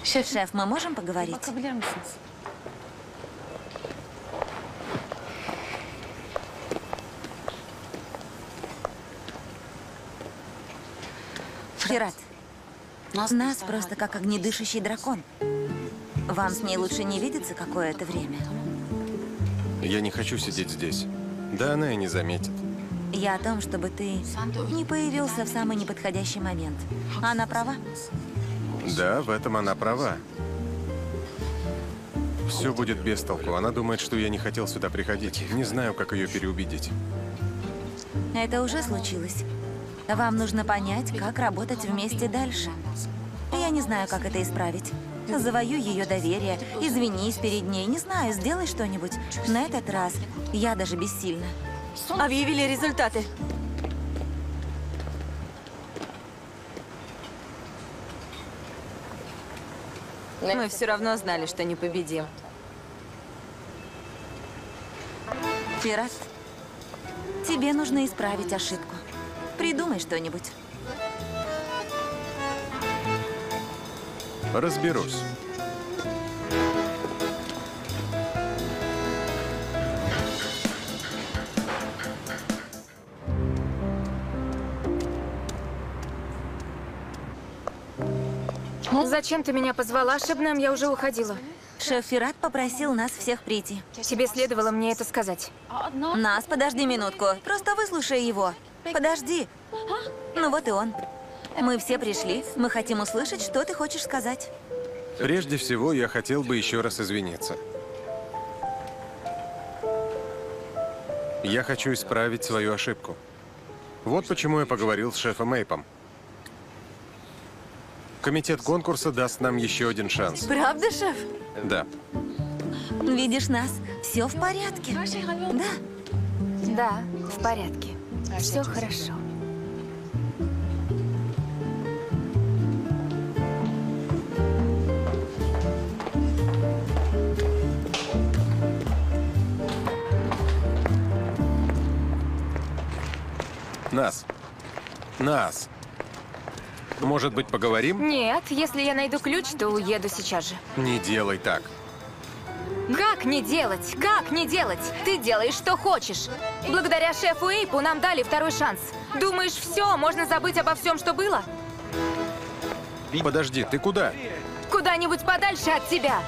Шеф, мы можем поговорить? Ферат, нас просто как огнедышащий дракон. Вам с ней лучше не видеться какое-то время? Я не хочу сидеть здесь. Да она и не заметит. Я о том, чтобы ты не появился в самый неподходящий момент. Она права? Да, в этом она права. Все будет без толку. Она думает, что я не хотел сюда приходить. Не знаю, как ее переубедить. Это уже случилось. Вам нужно понять, как работать вместе дальше. Я не знаю, как это исправить. Завоюй ее доверие, извинись перед ней, не знаю, сделай что-нибудь. На этот раз я даже бессильна. Объявили результаты. Мы все равно знали, что не победим. Ферат, тебе нужно исправить ошибку. Придумай что-нибудь. Разберусь. Зачем ты меня позвала, Шебнем? Я уже уходила. Шеф Ферат попросил нас всех прийти. Тебе следовало мне это сказать. Нас, подожди минутку. Просто выслушай его. Подожди. Ну вот и он. Мы все пришли. Мы хотим услышать, что ты хочешь сказать. Прежде всего, я хотел бы еще раз извиниться. Я хочу исправить свою ошибку. Вот почему я поговорил с шефом Эйпом. Комитет конкурса даст нам еще один шанс. Правда, шеф? Да. Видишь нас? Все в порядке. Да. Да, в порядке. Все хорошо. Нас. Может быть, поговорим? Нет, если я найду ключ, то уеду сейчас же. Не делай так. Как не делать? Как не делать? Ты делаешь, что хочешь. Благодаря шефу Эйпу нам дали второй шанс. Думаешь, все, можно забыть обо всем, что было? Подожди, ты куда? Куда-нибудь подальше от тебя.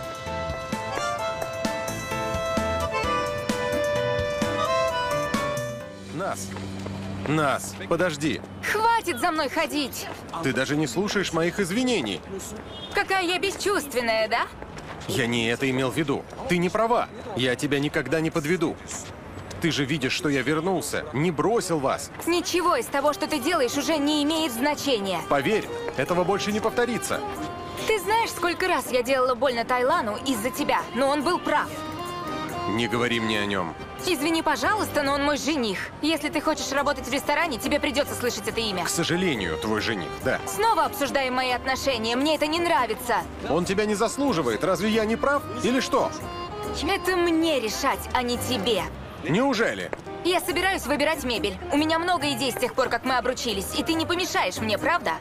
Нас, подожди. Хватит за мной ходить. Ты даже не слушаешь моих извинений. Какая я бесчувственная, да? Я не это имел в виду. Ты не права. Я тебя никогда не подведу. Ты же видишь, что я вернулся, не бросил вас. Ничего из того, что ты делаешь, уже не имеет значения. Поверь, этого больше не повторится. Ты знаешь, сколько раз я делала больно Тайлану из-за тебя, но он был прав. Не говори мне о нем. Извини, пожалуйста, но он мой жених. Если ты хочешь работать в ресторане, тебе придется слышать это имя. К сожалению, твой жених, да. Снова обсуждаем мои отношения. Мне это не нравится. Он тебя не заслуживает. Разве я не прав? Или что? Это мне решать, а не тебе. Неужели? Я собираюсь выбирать мебель. У меня много идей с тех пор, как мы обручились. И ты не помешаешь мне, правда?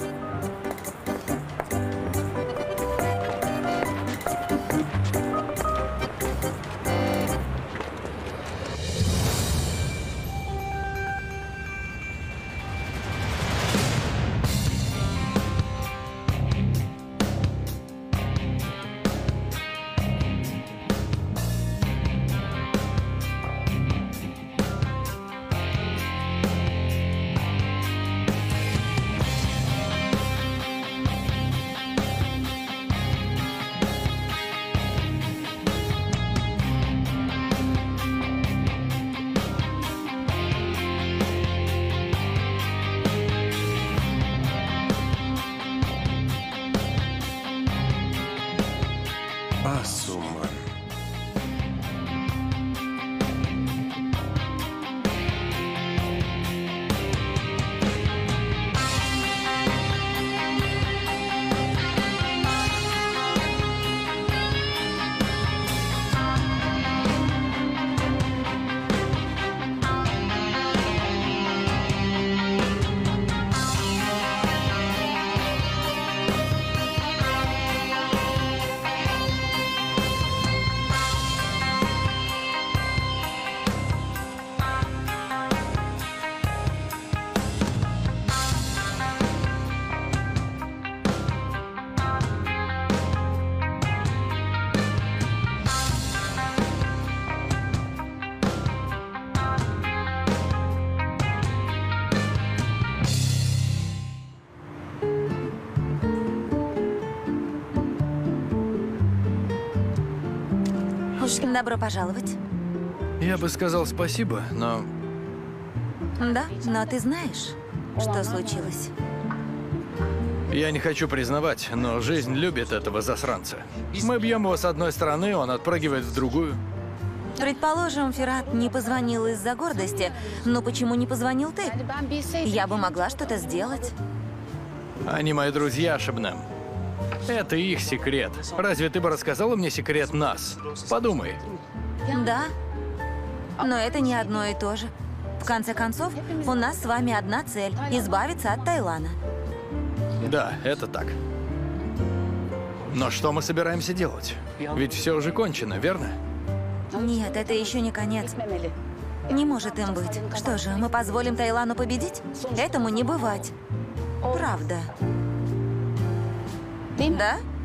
Асуман. Добро пожаловать. Я бы сказал спасибо, но Да, но ты знаешь, что случилось? я не хочу признавать, но жизнь любит этого засранца. Мы бьем его с одной стороны, он отпрыгивает в другую. Предположим, Ферат не позвонил из-за гордости, но почему не позвонил ты? Я бы могла что-то сделать. Они мои друзья, Шебнем. Это их секрет. Разве ты бы рассказала мне секрет нас? Подумай. Да, но это не одно и то же. В конце концов, у нас с вами одна цель – избавиться от Тайлана. Да, это так. Но что мы собираемся делать? Ведь все уже кончено, верно? Нет, это еще не конец. Не может им быть. Что же, мы позволим Тайлану победить? Этому не бывать. Правда. Да?